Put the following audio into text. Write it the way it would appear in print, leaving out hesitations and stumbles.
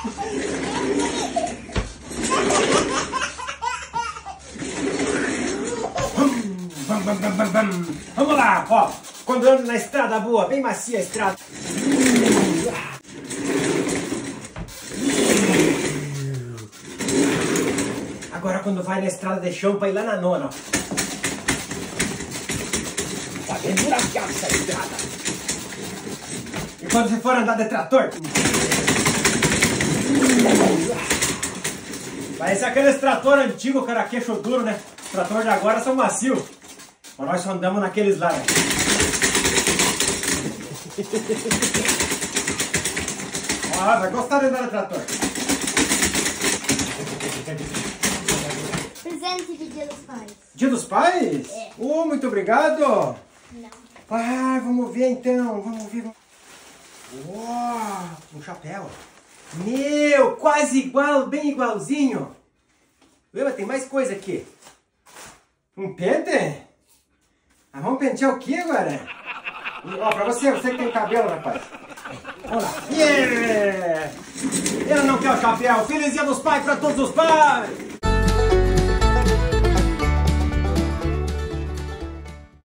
Vamos lá, ó. Quando eu ando na estrada boa, bem macia a estrada. Agora quando vai na estrada de chão pra ir lá na nona, ó. Tá bem buraqueada essa estrada. E quando você for andar de trator, parece aqueles trator antigo, cara, queixo duro, né? Os trator de agora são macios. Mas nós só andamos naqueles lá, né? Ah, vai gostar de andar no trator. Presente de Dia dos Pais. Dia dos Pais? É. Oh, muito obrigado. Não. Ah, vamos ver então, vamos ver. Um chapéu. Meu, quase igual, bem igualzinho. Lembra, tem mais coisa aqui. Um pente? Ah, vamos pentear o que agora? Ó, pra você que tem cabelo, rapaz. Vamos lá. Yeah! Ele não quer o chapéu. Feliz Dia dos Pais pra todos os pais!